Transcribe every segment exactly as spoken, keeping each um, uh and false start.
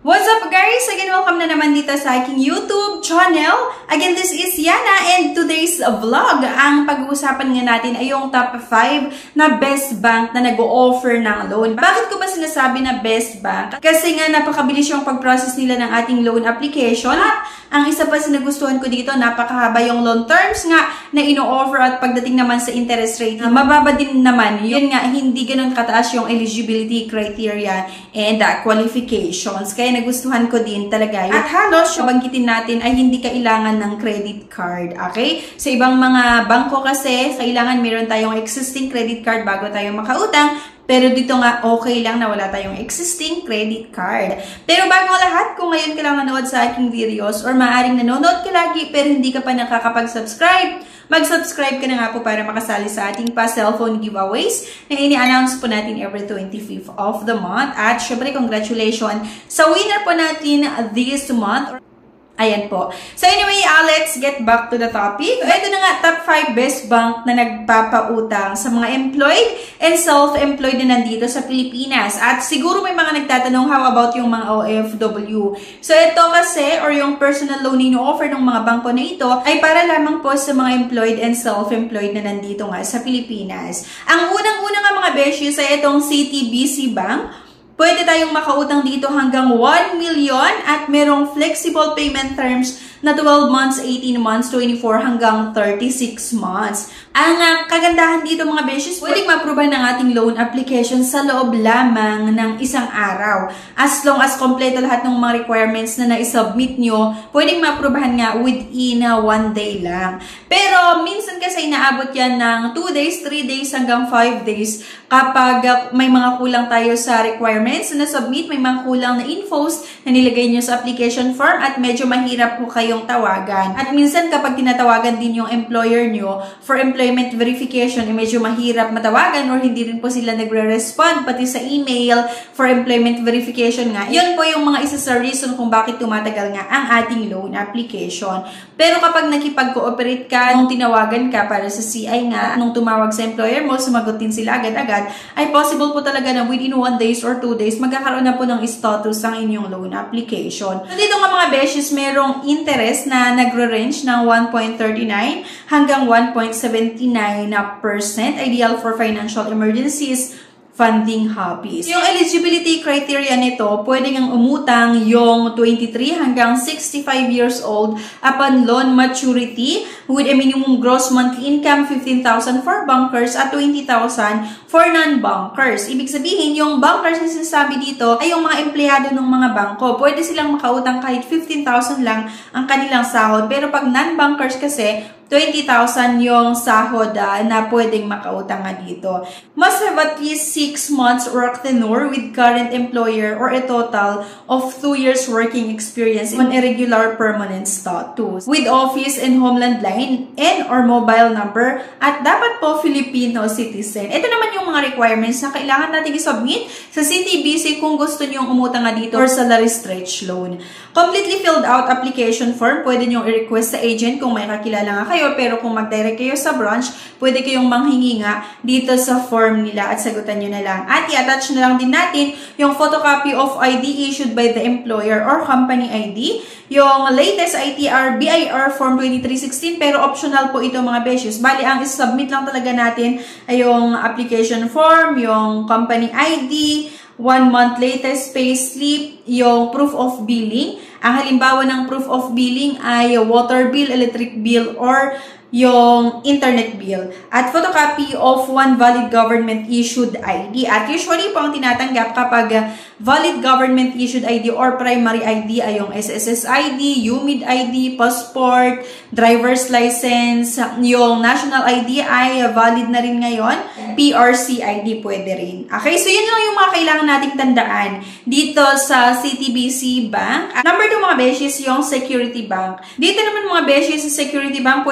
What's up guys? Again, welcome na naman dito sa aking YouTube channel. Again, this is Yana and today's vlog, ang pag-uusapan nga natin ay yung top five na best bank na nag-o-offer ng loan. Bakit ko ba sinasabi na best bank? Kasi nga napakabilis yung pag-process nila ng ating loan application. At ang isa pa sa nagustuhan ko dito, napakahaba yung loan terms nga na ino-offer at pagdating naman sa interest rate, mababa din naman. Yun nga, hindi ganun kataas yung eligibility criteria and uh, qualifications. Kaya nagustuhan ko din talaga. At halos, banggitin natin ay hindi kailangan ng credit card. Okay? Sa ibang mga bangko kasi, kailangan meron tayong existing credit card bago tayo makautang. Pero dito nga, okay lang na wala tayong existing credit card. Pero bago lahat, kung ngayon ka lang nanood sa aking videos or maaaring nanonood ka lagi pero hindi ka pa nakakapag-subscribe, mag-subscribe ka na nga po para makasali sa ating pa cellphone giveaways na ini-announce po natin every twenty-fifth of the month. At syempre, congratulations sa winner po natin this month. Ayan po. So anyway, uh, let's get back to the topic. Ito na nga, top five best bank na nagpapautang sa mga employed and self-employed na nandito sa Pilipinas. At siguro may mga nagtatanong, how about yung mga O F W? So ito kasi, or yung personal loan na offer ng mga bangko na ito, ay para lamang po sa mga employed and self-employed na nandito nga sa Pilipinas. Ang unang-unang nga mga beshes ay itong C T B C Bank. Pwede tayong makautang dito hanggang one million at merong flexible payment terms na twelve months, eighteen months, twenty-four hanggang thirty-six months. Ang uh, kagandahan dito mga beshes, pwedeng ma-approve ng ating loan application sa loob lamang ng isang araw. As long as kompleto lahat ng mga requirements na na-submit nyo, pwedeng ma-approvehan nga within uh, one day lang. Pero minsan kasi inaabot yan ng two days, three days hanggang five days kapag uh, may mga kulang tayo sa requirements na na-submit, may mga kulang na infos na nilagay nyo sa application form at medyo mahirap po kayong tawagan. At minsan kapag tinatawagan din yung employer nyo for employment verification, eh, medyo mahirap matawagan or hindi rin po sila nagre-respond pati sa email for employment verification nga. Yun po yung mga isa sa reason kung bakit tumatagal nga ang ating loan application. Pero kapag nakipag-cooperate ka, nung tinawagan ka para sa C I nga, nung tumawag sa employer mo, sumagot din sila agad-agad, ay possible po talaga na within one days or two days, magkakaroon na po ng status ang inyong loan application. So dito nga mga beshes, merong interest na nagre-range ng one point three nine hanggang one point seven nine percent, ideal for financial emergencies, funding hobbies. Yung eligibility criteria nito, pwede ngang umutang yung twenty-three hanggang sixty-five years old upon loan maturity with a minimum gross monthly income fifteen thousand for bankers at twenty thousand for non-bankers. Ibig sabihin, yung bankers na sinasabi dito ay yung mga empleyado ng mga bangko. Pwede silang makautang kahit fifteen thousand lang ang kanilang sahod. Pero pag non-bankers kasi, twenty thousand yung sahod uh, na pwedeng makautang nga dito. Must have at least six months work tenure with current employer or a total of two years working experience on a regular permanent status. With office and homeland line and or mobile number at dapat po Filipino citizen. Ito naman yung mga requirements na kailangan natin i-submit sa C T B C kung gusto nyong umutang nga dito or salary stretch loan. Completely filled out application form, pwede nyong i-request sa agent kung may kakilala nga kayo. Pero kung mag-direct kayo sa branch, pwede kayong manghingi nga dito sa form nila at sagutan nyo na lang. At i-attach na lang din natin yung photocopy of I D issued by the employer or company I D, yung latest I T R B I R Form twenty-three sixteen, pero optional po ito mga beshes. Bali, ang submit lang talaga natin ay yung application form, yung company I D, one month latest payslip, yung proof of billing. Ang halimbawa ng proof of billing ay water bill, electric bill, or yung internet bill. At photocopy of one valid government-issued I D. At usually po ang tinatanggap kapag valid government-issued I D or primary I D ay yung S S S I D, U M I D I D, passport, driver's license, yung national I D ay valid na rin ngayon, P R C I D pwede rin. Okay, so yun lang yung mga kailangan nating tandaan dito sa C T B C Bank. Number two mga beshes, yung Security Bank. Dito naman mga beshes, sa Security Bank, pwede tayong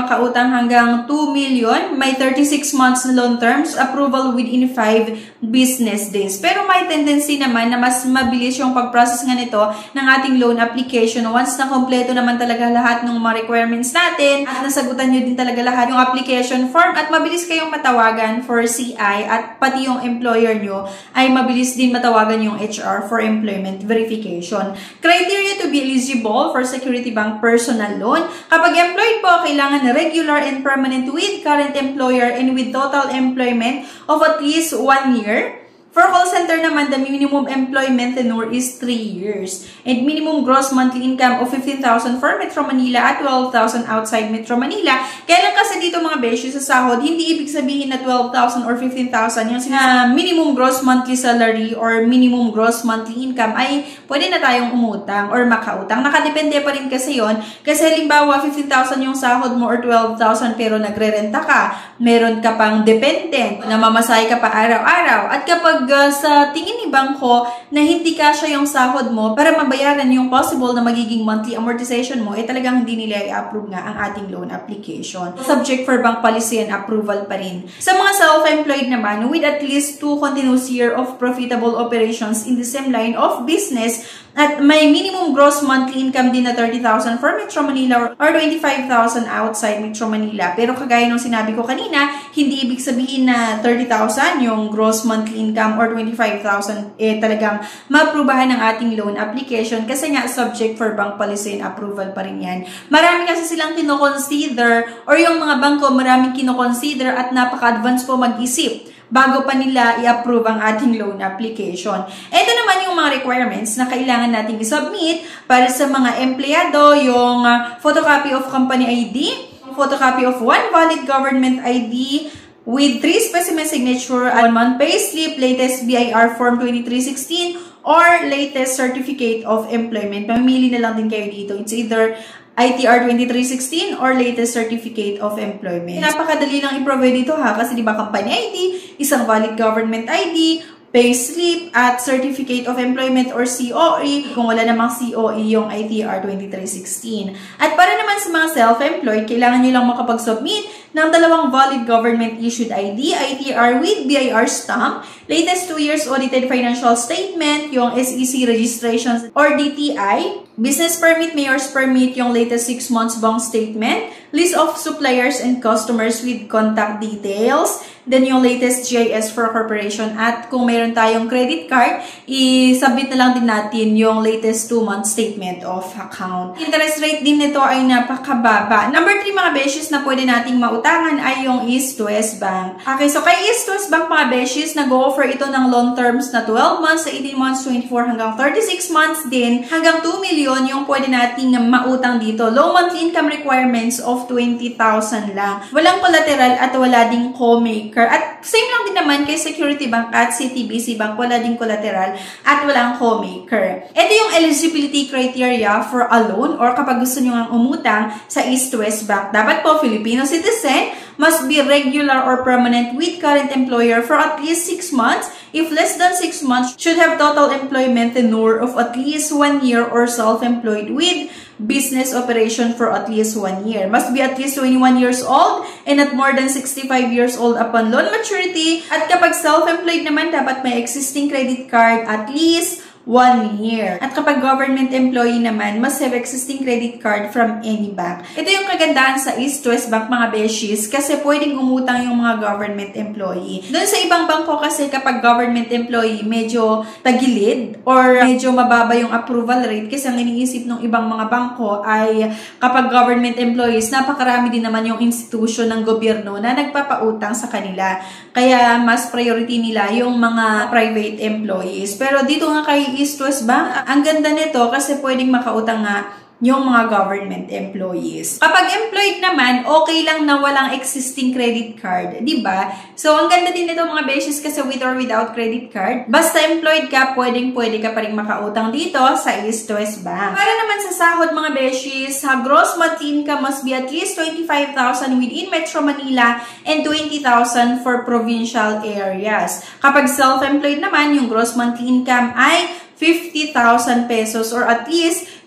makautang hanggang two million. May thirty-six months na loan terms, approval within five business days. Pero may tendency naman na mas mabilis yung pag-process nga nito ng ating loan application. Once na kompleto naman talaga lahat ng mga requirements natin at nasagutan nyo din talaga lahat yung application form at mabilis kayong matawagan for C I at pati yung employer nyo ay mabilis din matawagan yung H R for employment verification. Criteria to be eligible for Security Bank personal loan. Kapag employed po, kailangan regular and permanent with current employer and with total employment of at least one year. For call center naman, the minimum employment tenure is three years. And minimum gross monthly income of fifteen thousand for Metro Manila at twelve thousand outside Metro Manila. Kaya lang kasi dito mga beshi sa sahod, hindi ibig sabihin na twelve thousand or fifteen thousand yung uh, minimum gross monthly salary or minimum gross monthly income ay pwede na tayong umutang or makautang. Nakadepende pa rin kasi yon. Kasi halimbawa fifteen thousand yung sahod mo or twelve thousand pero nagre-renta ka. Meron ka pang dependent, namamasay ka pa araw-araw. At kapag uh, sa tingin ni bangko na hindi kasya yung sahod mo para mabayaran yung possible na magiging monthly amortization mo, eh talagang hindi nila i-approve nga ang ating loan application. Subject for bank policy and approval pa rin. Sa mga self-employed naman, with at least two continuous year of profitable operations in the same line of business, at may minimum gross monthly income din na thirty thousand for Metro Manila or twenty-five thousand outside Metro Manila. Pero kagaya nung sinabi ko kanina, hindi ibig sabihin na thirty thousand yung gross monthly income or twenty-five thousand eh talagang maaprubahan ng ating loan application kasi nga subject for bank policy and approval pa rin yan. Marami kasi silang kinoconsider or yung mga bangko maraming kinoconsider at napaka-advance po mag-isip bago pa nila i-approve ang ating loan application. Ito naman yung mga requirements na kailangan nating i-submit para sa mga empleyado, yung uh, photocopy of company I D, photocopy of one valid government I D, with three specimen signature, one month pay slip, latest B I R form twenty-three sixteen, or latest certificate of employment. Mamili na lang din kayo dito. It's either I T R twenty-three sixteen or latest certificate of employment. Napakadali lang i-provide dito ha, kasi di ba company I D, isang valid government I D, payslip at certificate of employment or C O E. Kung wala namang C O E, yung I T R twenty-three sixteen. At para naman sa mga self-employed, kailangan nyo lang makapag-submit ng dalawang valid government issued I D, I T R with B I R stamp, latest two years audited financial statement, yung S E C registrations or D T I, business permit, mayor's permit, yung latest six months bank statement, list of suppliers and customers with contact details, then yung latest G I S for corporation, at kung mayroon tayong credit card, i-submit na lang din natin yung latest two month statement of account. Interest rate din nito ay napakababa. Number three mga beshes na pwede nating mautangan ay yung East West Bank. Okay, so kay East West Bank mga beshes, nag-offer ito ng loan terms na twelve months, eighteen months, twenty-four hanggang thirty-six months din, hanggang two million yung pwede nating mautang dito. Low monthly income requirements of twenty thousand lang. Walang collateral at wala ding co-maker. At same lang din naman kay Security Bank at C T B C Bank, wala ding collateral at walang co-maker. Ito yung eligibility criteria for a loan or kapag gusto nyo nga umutang sa East West Bank. Dapat po Filipino citizen, must be regular or permanent with current employer for at least six months. If less than six months, should have total employment tenure of at least one year or self-employed with business operation for at least one year. Must be at least twenty-one years old and not more than sixty-five years old upon loan maturity. At kapag self-employed naman, dapat may existing credit card at least one year. At kapag government employee naman, must have existing credit card from any bank. Ito yung kagandahan sa East West Bank mga beshies kasi pwedeng umutang yung mga government employee. Doon sa ibang bangko kasi kapag government employee, medyo tagilid or medyo mababa yung approval rate kasi ang iniisip ng ibang mga bangko ay kapag government employees, napakarami din naman yung institution ng gobyerno na nagpapautang sa kanila. Kaya mas priority nila yung mga private employees. Pero dito nga kay East West Bank, ang ganda nito kasi pwedeng makautang nga yung mga government employees. Kapag employed naman, okay lang na walang existing credit card, di ba? So, ang ganda din nito mga beshes kasi with or without credit card. Basta employed ka, pwedeng-pwede ka pa rin makautang dito sa East West Bank. Para naman sa sahod mga beshes, ha, gross monthly income must be at least twenty-five thousand within Metro Manila and twenty thousand for provincial areas. Kapag self-employed naman, yung gross monthly income ay fifty thousand pesos or at least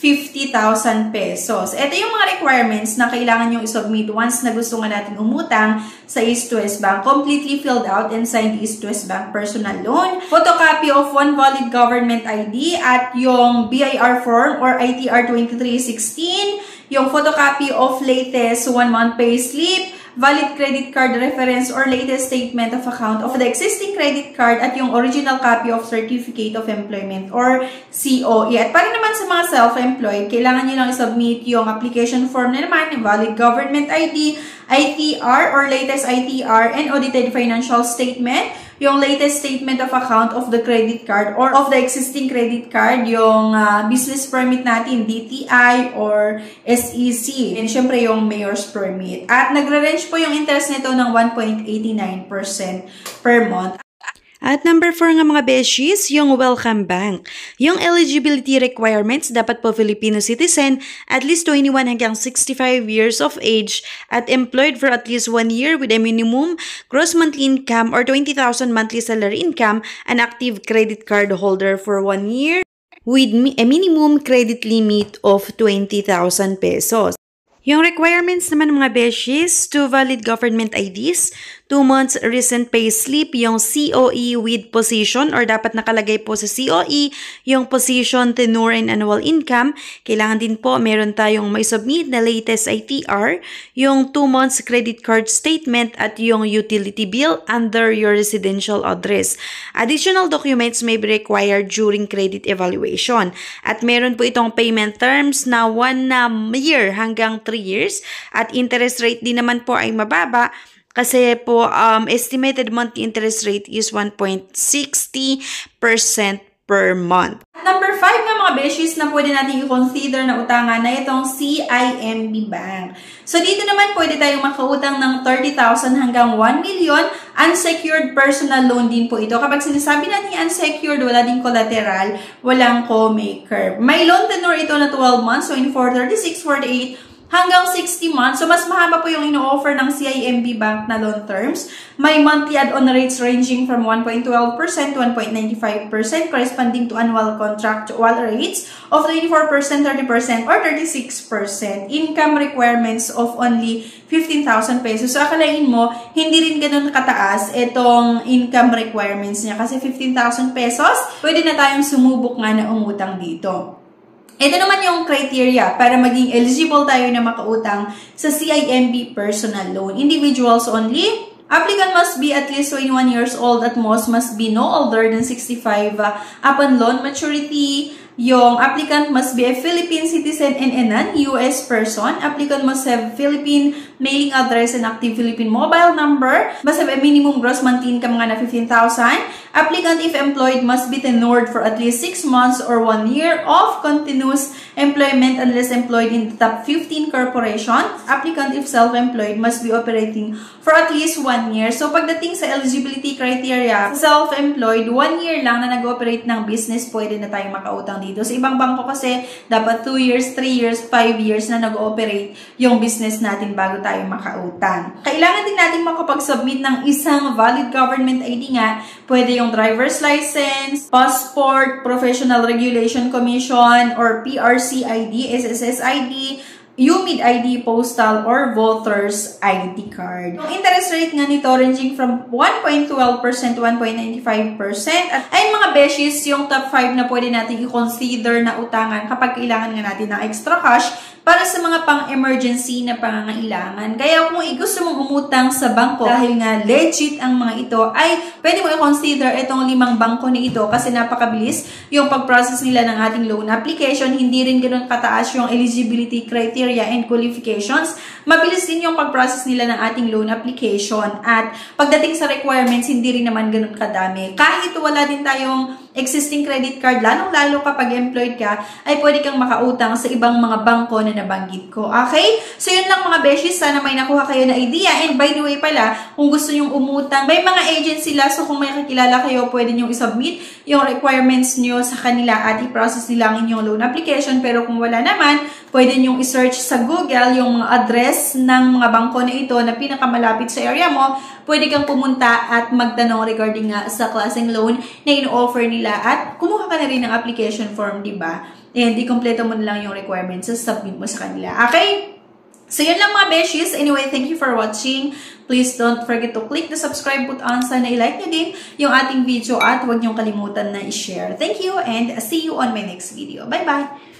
fifty thousand pesos. Ito yung mga requirements na kailangan yung isubmit once na gusto nga natin umutang sa East West Bank. Completely filled out and signed East West Bank personal loan. Photocopy of one valid government I D at yung B I R form or I T R twenty-three sixteen. Yung photocopy of latest one-month payslip, valid credit card reference or latest statement of account of the existing credit card at yung original copy of Certificate of Employment or C O E. At para naman sa mga self-employed, kailangan nyo lang isubmit yung application form na naman, valid government I D, I T R or latest I T R and audited financial statement, yung latest statement of account of the credit card or of the existing credit card, yung uh, business permit natin, D T I or S E C, and syempre yung mayor's permit. At nagre-range po yung interest nito ng one point eight nine percent per month. At number four nga mga beshies, yung Welcome Bank. Yung eligibility requirements, dapat po Filipino citizen, at least twenty-one hanggang sixty-five years of age, at employed for at least one year with a minimum gross monthly income or twenty thousand monthly salary income, an active credit card holder for one year with a minimum credit limit of twenty thousand pesos. Yung requirements naman mga beshies, two valid government I Ds, two months recent pay slip, yung C O E with position or dapat nakalagay po sa C O E yung position, tenure, and annual income. Kailangan din po meron tayong may submit na latest I T R, yung two months credit card statement at yung utility bill under your residential address. Additional documents may be required during credit evaluation. At meron po itong payment terms na one year hanggang three years at interest rate din naman po ay mababa kasi po um, estimated monthly interest rate is one point six zero percent per month. Number five nga mga beshies na pwede natin i-consider na utangan na itong C I M B Bank. So dito naman pwede tayong makautang ng thirty thousand hanggang one million. Unsecured personal loan din po ito. Kapag sinasabi natin unsecured, wala din collateral, walang co-maker. May loan tenure ito na twelve months, so in four thirty-six, forty-eight, hanggang sixty months. So, mas mahaba po yung ino-offer ng C I M B Bank na loan terms. May monthly add-on rates ranging from one point one two percent to one point nine five percent corresponding to annual contractual rates of twenty-four percent, thirty percent, or thirty-six percent. Income requirements of only fifteen thousand pesos. So, akalain mo, hindi rin ganun kataas itong income requirements niya kasi fifteen thousand pesos. Pwede na tayong sumubok nga na umutang dito. Ito naman yung criteria para maging eligible tayo na makautang sa C I M B personal loan. Individuals only. Applicant must be at least twenty-one years old at most, must be no older than sixty-five uh, upon loan maturity. Yung applicant must be a Philippine citizen and a non-U S person. Applicant must have Philippine mailing address and active Philippine mobile number. Must have a minimum gross monthly income nga na fifteen thousand. Applicant, if employed, must be tenured for at least six months or one year of continuous employment unless employed in the top fifteen corporations. Applicant, if self-employed, must be operating for at least one year. So, pagdating sa eligibility criteria, self-employed, one year lang na nag-operate ng business, pwede na tayong makautang dito. Sa ibang bangko kasi, dapat two years, three years, five years na nag-ooperate yung business natin bago tayo makautang. Kailangan din natin makapag-submit ng isang valid government I D nga. Pwede yung driver's license, passport, professional regulation commission, or P R C I D, S S S I D, U M I D I D, postal, or voter's I D card. Yung interest rate nga nito ranging from one point one two percent to one point nine five percent. At ay mga beshies, yung top five na pwede natin i-consider na utangan kapag kailangan nga natin ng extra cash para sa mga pang-emergency na pangangailangan. Kaya kung gusto mong umutang sa bangko, dahil nga legit ang mga ito, ay pwede mo i-consider itong limang bangko na ito kasi napakabilis yung pag-process nila ng ating loan application. Hindi rin ganoon kataas yung eligibility criteria and qualifications. Mabilis din yung pag-process nila ng ating loan application. At pagdating sa requirements, hindi rin naman ganoon kadami. Kahit wala din tayong existing credit card, lalong-lalo kapag employed ka, ay pwede kang makautang sa ibang mga bangko na nabanggit ko. Okay? So, yun lang mga beshies. Sana may nakuha kayo na idea. And by the way pala, kung gusto nyong umutang, may mga agent sila. So, kung may kakilala kayo, pwede nyong isubmit yung requirements nyo sa kanila at i-process nila ang inyong loan application. Pero kung wala naman, pwede nyong i-search sa Google yung mga address ng mga bangko na ito na pinakamalapit sa area mo. Pwede kang pumunta at magtanong regarding nga sa klaseng loan na ino-offer nila at kumuha ka na rin ng application form, di ba? and i-kompleto mo na lang yung requirements sa submit mo sa kanila. Okay? So, yun lang mga beshies. Anyway, thank you for watching. Please don't forget to click the subscribe button. Sana i-like nyo din yung ating video at huwag nyong kalimutan na i-share. Thank you and see you on my next video. Bye-bye!